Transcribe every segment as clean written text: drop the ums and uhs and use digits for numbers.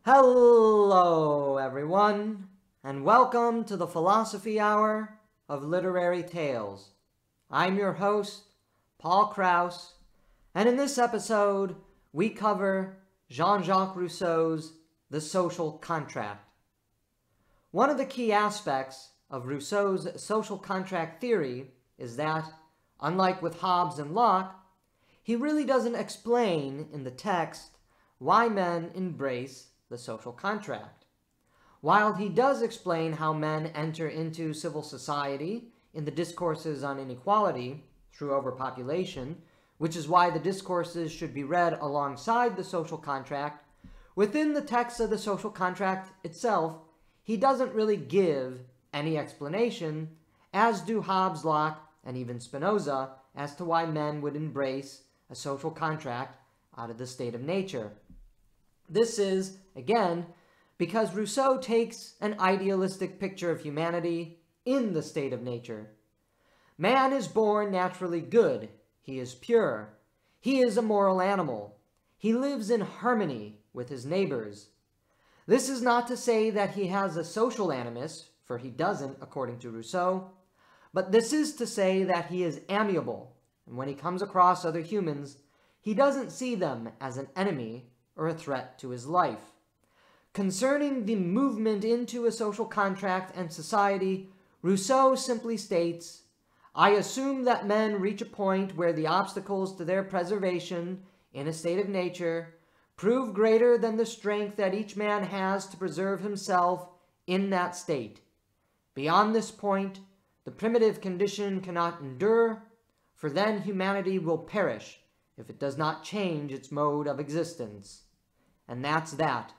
Hello, everyone, and welcome to the Philosophy Hour of Literary Tales. I'm your host, Paul Krauss, and in this episode, we cover Jean-Jacques Rousseau's The Social Contract. One of the key aspects of Rousseau's social contract theory is that, unlike with Hobbes and Locke, he really doesn't explain in the text why men embrace the social contract. While he does explain how men enter into civil society in the discourses on inequality through overpopulation, which is why the discourses should be read alongside the social contract, within the text of the social contract itself, he doesn't really give any explanation, as do Hobbes, Locke, and even Spinoza, as to why men would embrace a social contract out of the state of nature. This is, again, because Rousseau takes an idealistic picture of humanity in the state of nature. Man is born naturally good. He is pure. He is a moral animal. He lives in harmony with his neighbors. This is not to say that he has a social animus, for he doesn't, according to Rousseau, but this is to say that he is amiable, and when he comes across other humans, he doesn't see them as an enemy or a threat to his life. Concerning the movement into a social contract and society, Rousseau simply states, "I assume that men reach a point where the obstacles to their preservation in a state of nature prove greater than the strength that each man has to preserve himself in that state. Beyond this point, the primitive condition cannot endure, for then humanity will perish if it does not change its mode of existence." And that's that.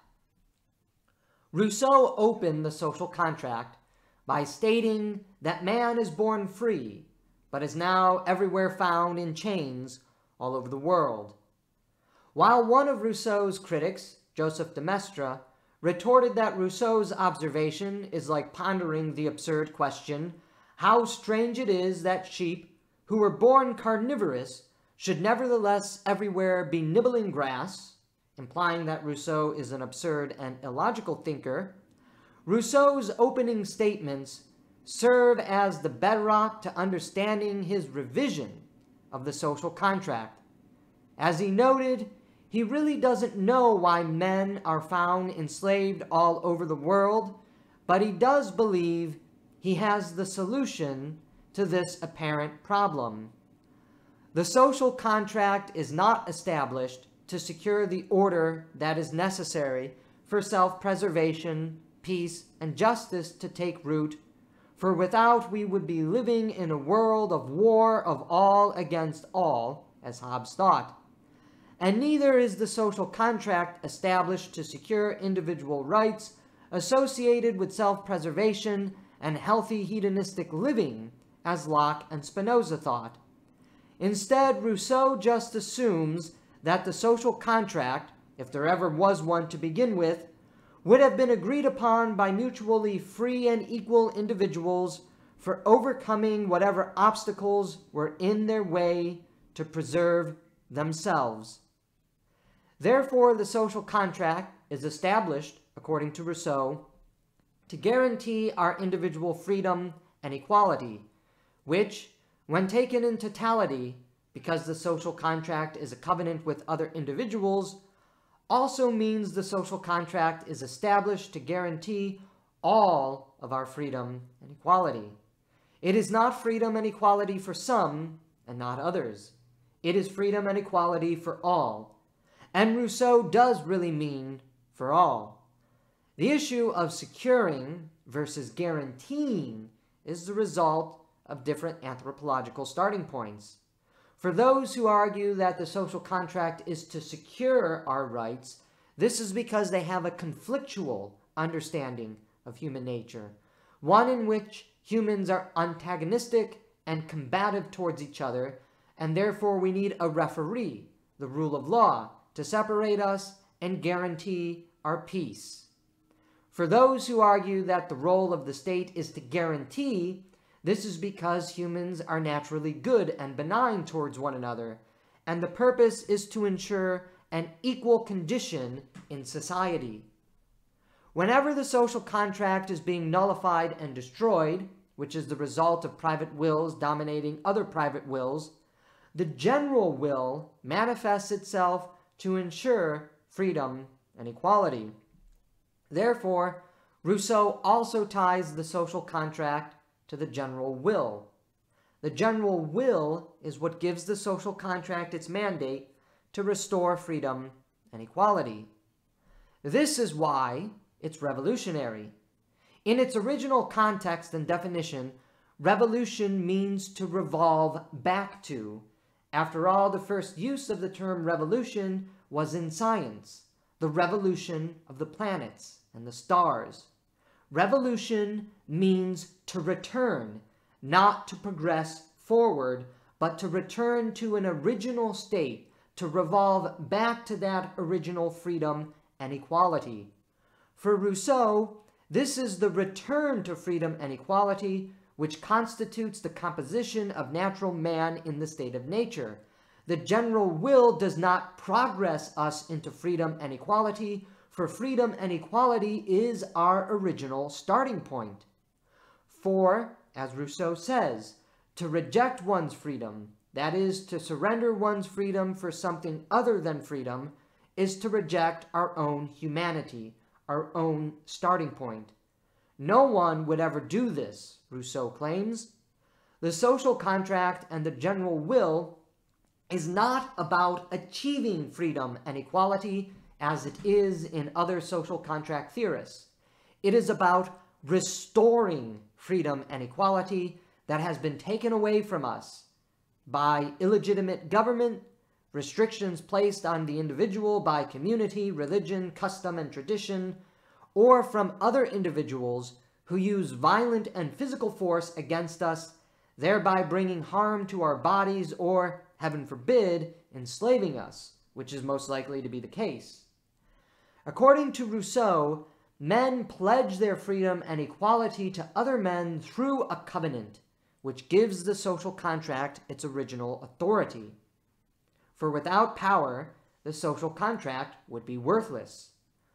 Rousseau opened the social contract by stating that man is born free, but is now everywhere found in chains all over the world. While one of Rousseau's critics, Joseph de Maistre, retorted that Rousseau's observation is like pondering the absurd question, how strange it is that sheep, who were born carnivorous, should nevertheless everywhere be nibbling grass, implying that Rousseau is an absurd and illogical thinker, Rousseau's opening statements serve as the bedrock to understanding his revision of the social contract. As he noted, he really doesn't know why men are found enslaved all over the world, but he does believe he has the solution to this apparent problem. The social contract is not established to secure the order that is necessary for self-preservation, peace, and justice to take root, for without we would be living in a world of war of all against all, as Hobbes thought. And neither is the social contract established to secure individual rights associated with self-preservation and healthy hedonistic living, as Locke and Spinoza thought. Instead, Rousseau just assumes that the social contract, if there ever was one to begin with, would have been agreed upon by mutually free and equal individuals for overcoming whatever obstacles were in their way to preserve themselves. Therefore, the social contract is established, according to Rousseau, to guarantee our individual freedom and equality, which, when taken in totality, because the social contract is a covenant with other individuals, also means the social contract is established to guarantee all of our freedom and equality. It is not freedom and equality for some and not others. It is freedom and equality for all. And Rousseau does really mean for all. The issue of securing versus guaranteeing is the result of different anthropological starting points. For those who argue that the social contract is to secure our rights, this is because they have a conflictual understanding of human nature, one in which humans are antagonistic and combative towards each other, and therefore we need a referee, the rule of law, to separate us and guarantee our peace. For those who argue that the role of the state is to guarantee, this is because humans are naturally good and benign towards one another, and the purpose is to ensure an equal condition in society. Whenever the social contract is being nullified and destroyed, which is the result of private wills dominating other private wills, the general will manifests itself to ensure freedom and equality. Therefore, Rousseau also ties the social contract to the general will. The general will is what gives the social contract its mandate to restore freedom and equality. This is why it's revolutionary. In its original context and definition, revolution means to revolve back to. After all, the first use of the term revolution was in science, the revolution of the planets and the stars. Revolution means to return, not to progress forward, but to return to an original state, to revolve back to that original freedom and equality. For Rousseau, this is the return to freedom and equality which constitutes the composition of natural man in the state of nature. The general will does not progress us into freedom and equality, for freedom and equality is our original starting point. For, as Rousseau says, to reject one's freedom, that is, to surrender one's freedom for something other than freedom, is to reject our own humanity, our own starting point. No one would ever do this, Rousseau claims. The social contract and the general will is not about achieving freedom and equality as it is in other social contract theorists. It is about restoring freedom and equality that has been taken away from us by illegitimate government, restrictions placed on the individual by community, religion, custom, and tradition, or from other individuals who use violent and physical force against us, thereby bringing harm to our bodies or, heaven forbid, enslaving us, which is most likely to be the case. According to Rousseau, men pledge their freedom and equality to other men through a covenant, which gives the social contract its original authority. For without power, the social contract would be worthless.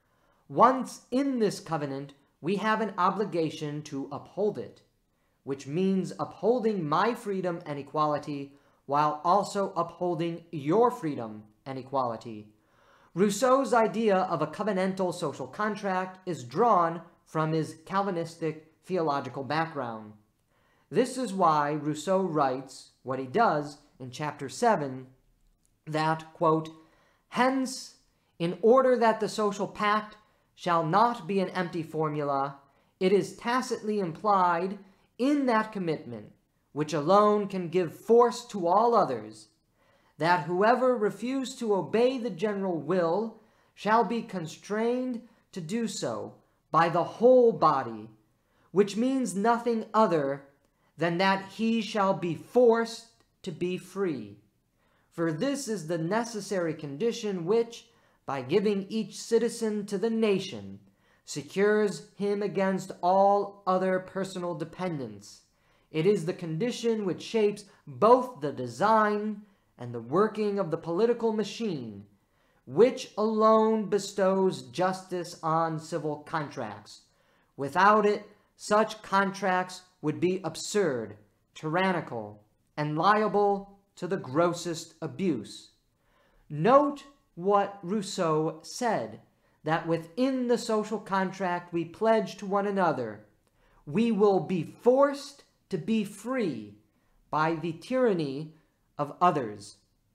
Once in this covenant, we have an obligation to uphold it, which means upholding my freedom and equality while also upholding your freedom and equality. Rousseau's idea of a covenantal social contract is drawn from his Calvinistic theological background. This is why Rousseau writes what he does in chapter 7, that, quote, "Hence, in order that the social pact shall not be an empty formula, it is tacitly implied in that commitment, which alone can give force to all others, that whoever refuse to obey the general will shall be constrained to do so by the whole body, which means nothing other than that he shall be forced to be free. For this is the necessary condition which, by giving each citizen to the nation, secures him against all other personal dependence. It is the condition which shapes both the design and the working of the political machine, which alone bestows justice on civil contracts. Without it, such contracts would be absurd, tyrannical, and liable to the grossest abuse." Note what Rousseau said, that within the social contract we pledge to one another, we will be forced to be free by the tyranny of others.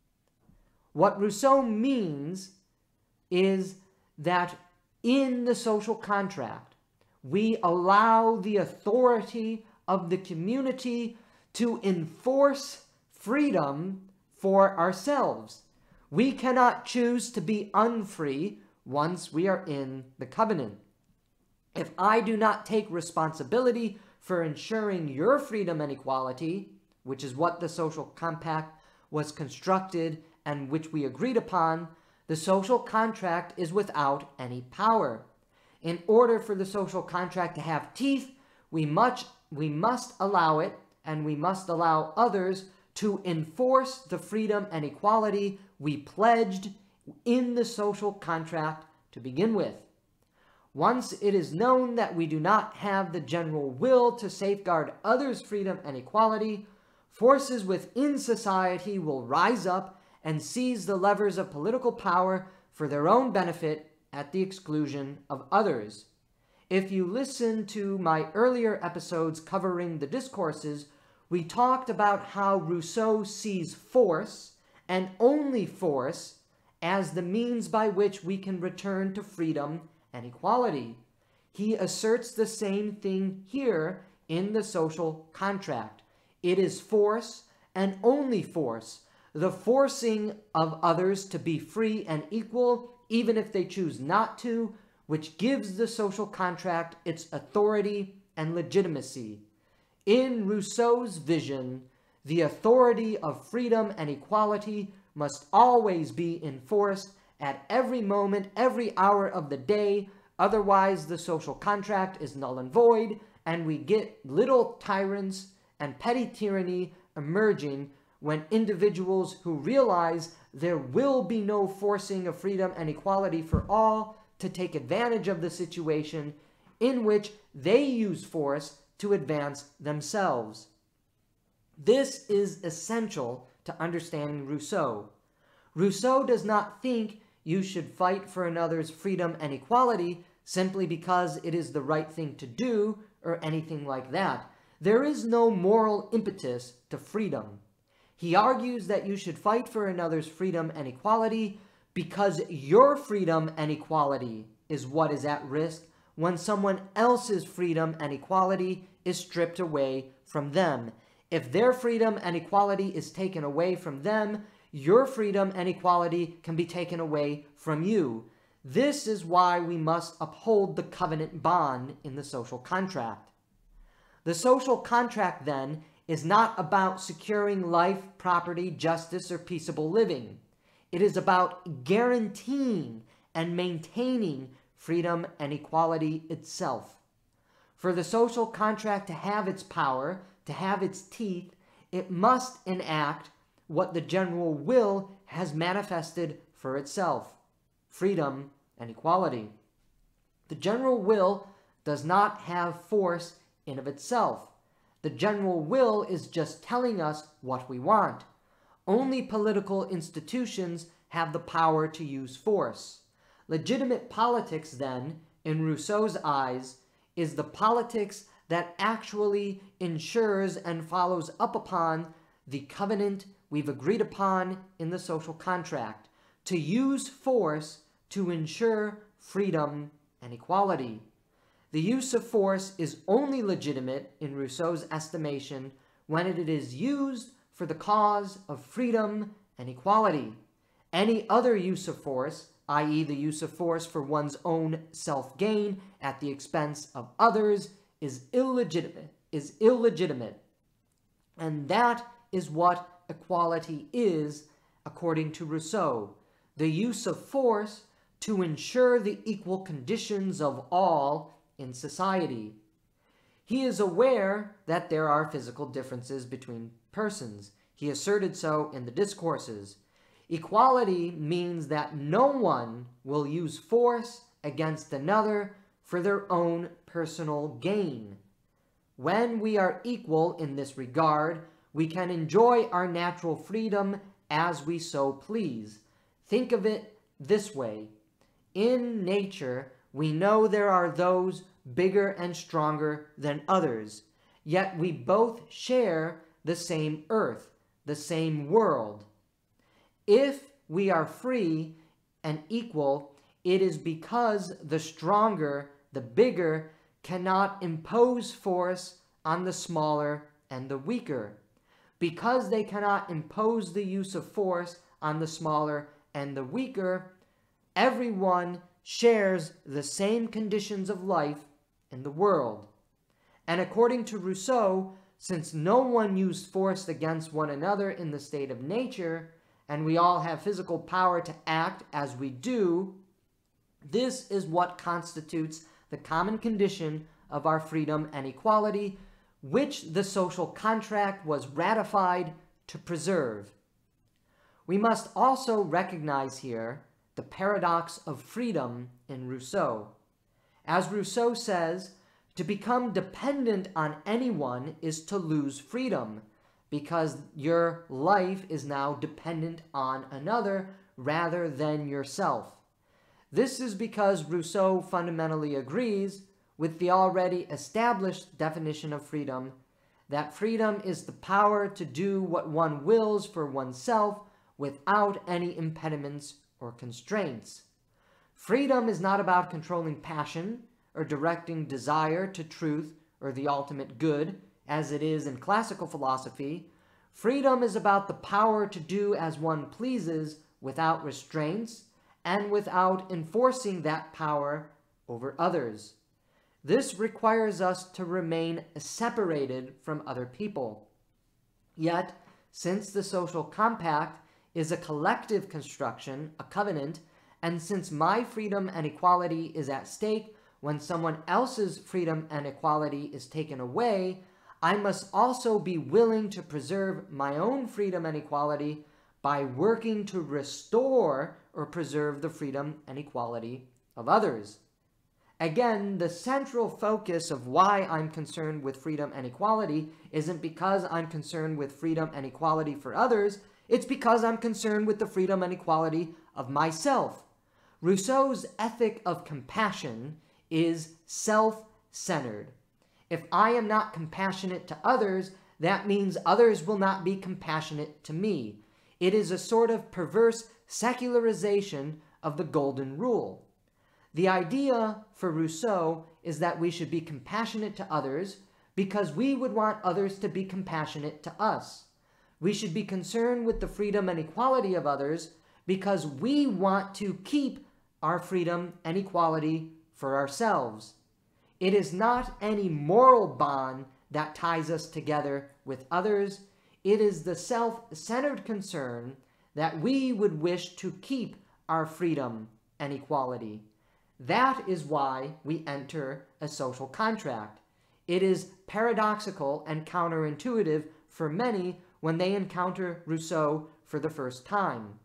What Rousseau means is that in the social contract, we allow the authority of the community to enforce freedom for ourselves. We cannot choose to be unfree once we are in the covenant. If I do not take responsibility for ensuring your freedom and equality, which is what the social compact was constructed and which we agreed upon, the social contract is without any power. In order for the social contract to have teeth, we must allow it, and we must allow others to enforce the freedom and equality we pledged in the social contract to begin with. Once it is known that we do not have the general will to safeguard others' freedom and equality, forces within society will rise up and seize the levers of political power for their own benefit at the exclusion of others. If you listen to my earlier episodes covering the discourses, we talked about how Rousseau sees force, and only force, as the means by which we can return to freedom and equality. He asserts the same thing here in the social contract. It is force, and only force, the forcing of others to be free and equal, even if they choose not to, which gives the social contract its authority and legitimacy. In Rousseau's vision, the authority of freedom and equality must always be enforced at every moment, every hour of the day. Otherwise, the social contract is null and void, and we get little tyrants and petty tyranny emerging when individuals who realize there will be no forcing of freedom and equality for all to take advantage of the situation in which they use force to advance themselves. This is essential to understanding Rousseau. Rousseau does not think you should fight for another's freedom and equality simply because it is the right thing to do or anything like that. There is no moral impetus to freedom. He argues that you should fight for another's freedom and equality because your freedom and equality is what is at risk when someone else's freedom and equality is stripped away from them. If their freedom and equality is taken away from them, your freedom and equality can be taken away from you. This is why we must uphold the covenant bond in the social contract. The social contract, then, is not about securing life, property, justice, or peaceable living. It is about guaranteeing and maintaining freedom and equality itself. For the social contract to have its power, to have its teeth, it must enact what the general will has manifested for itself: freedom and equality. The general will does not have force in of itself. The general will is just telling us what we want. Only political institutions have the power to use force. Legitimate politics, then, in Rousseau's eyes, is the politics that actually ensures and follows up upon the covenant we've agreed upon in the social contract, to use force to ensure freedom and equality. The use of force is only legitimate, in Rousseau's estimation, when it is used for the cause of freedom and equality. Any other use of force, i.e. the use of force for one's own self-gain at the expense of others, is illegitimate. And that is what equality is, according to Rousseau: the use of force to ensure the equal conditions of all in society. He is aware that there are physical differences between persons. He asserted so in the discourses. Equality means that no one will use force against another for their own personal gain. When we are equal in this regard, we can enjoy our natural freedom as we so please. Think of it this way. In nature, we know there are those bigger and stronger than others, yet we both share the same earth, the same world. If we are free and equal, it is because the stronger, the bigger, cannot impose force on the smaller and the weaker. Because they cannot impose the use of force on the smaller and the weaker, everyone shares the same conditions of life in the world. And according to Rousseau, since no one used force against one another in the state of nature, and we all have physical power to act as we do, this is what constitutes the common condition of our freedom and equality, which the social contract was ratified to preserve. We must also recognize here the paradox of freedom in Rousseau. As Rousseau says, to become dependent on anyone is to lose freedom, because your life is now dependent on another rather than yourself. This is because Rousseau fundamentally agrees with the already established definition of freedom, that freedom is the power to do what one wills for oneself without any impediments or constraints. Freedom is not about controlling passion or directing desire to truth or the ultimate good, as it is in classical philosophy. Freedom is about the power to do as one pleases without restraints and without enforcing that power over others. This requires us to remain separated from other people. Yet, since the social compact is a collective construction, a covenant, and since my freedom and equality is at stake when someone else's freedom and equality is taken away, I must also be willing to preserve my own freedom and equality by working to restore or preserve the freedom and equality of others. Again, the central focus of why I'm concerned with freedom and equality isn't because I'm concerned with freedom and equality for others, it's because I'm concerned with the freedom and equality of myself. Rousseau's ethic of compassion is self-centered. If I am not compassionate to others, that means others will not be compassionate to me. It is a sort of perverse secularization of the golden rule. The idea for Rousseau is that we should be compassionate to others because we would want others to be compassionate to us. We should be concerned with the freedom and equality of others because we want to keep our freedom and equality for ourselves. It is not any moral bond that ties us together with others. It is the self-centered concern that we would wish to keep our freedom and equality. That is why we enter a social contract. It is paradoxical and counterintuitive for many when they encounter Rousseau for the first time,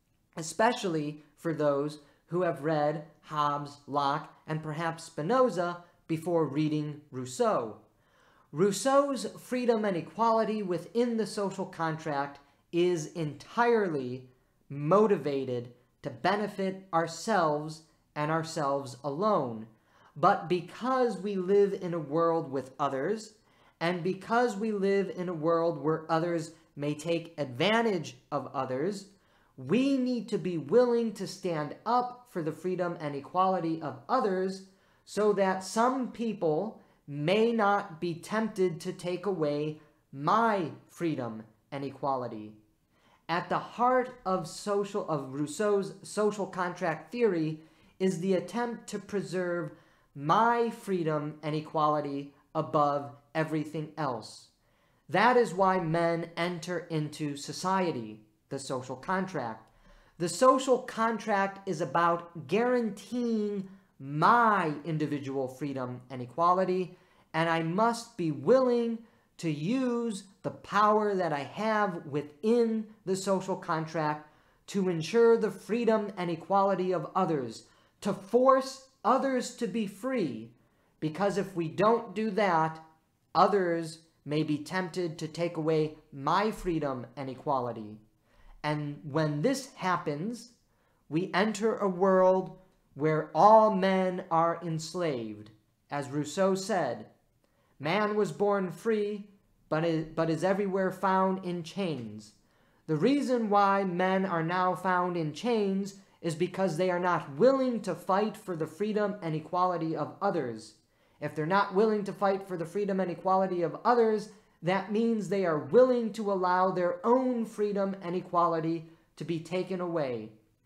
especially for those who have read Hobbes, Locke, and perhaps Spinoza before reading Rousseau. Rousseau's freedom and equality within the social contract is entirely motivated to benefit ourselves and ourselves alone. But because we live in a world with others, and because we live in a world where others may take advantage of others, we need to be willing to stand up for the freedom and equality of others so that some people may not be tempted to take away my freedom and equality. At the heart of Rousseau's social contract theory is the attempt to preserve my freedom and equality above everything else. That is why men enter into society, the social contract. The social contract is about guaranteeing my individual freedom and equality, and I must be willing to use the power that I have within the social contract to ensure the freedom and equality of others, to force others to be free, because if we don't do that, others may be tempted to take away my freedom and equality. And when this happens, we enter a world where all men are enslaved. As Rousseau said, man was born free, but is everywhere found in chains. The reason why men are now found in chains is because they are not willing to fight for the freedom and equality of others. If they're not willing to fight for the freedom and equality of others, that means they are willing to allow their own freedom and equality to be taken away.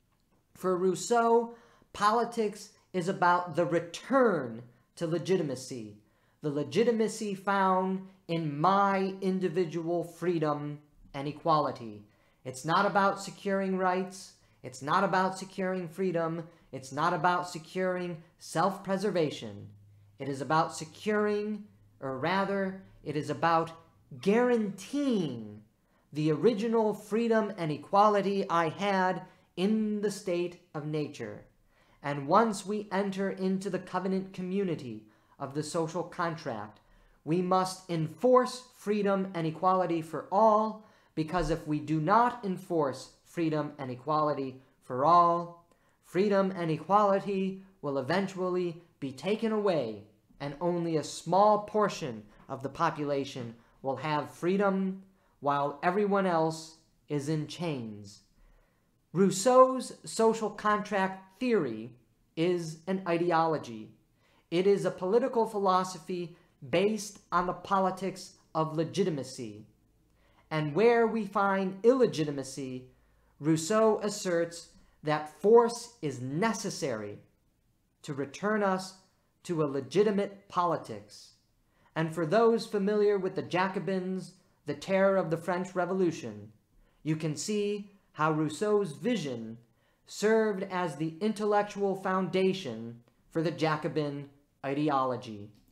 For Rousseau, politics is about the return to legitimacy, the legitimacy found in my individual freedom and equality. It's not about securing rights. It's not about securing freedom. It's not about securing self-preservation. It is about securing, or rather, it is about guaranteeing the original freedom and equality I had in the state of nature. And once we enter into the covenant community of the social contract, we must enforce freedom and equality for all, because if we do not enforce freedom and equality for all, freedom and equality will eventually be taken away, and only a small portion of the population will have freedom, while everyone else is in chains. Rousseau's social contract theory is an ideology. It is a political philosophy based on the politics of legitimacy. And where we find illegitimacy, Rousseau asserts that force is necessary to return us to a legitimate politics. And for those familiar with the Jacobins, the terror of the French Revolution, you can see how Rousseau's vision served as the intellectual foundation for the Jacobin ideology.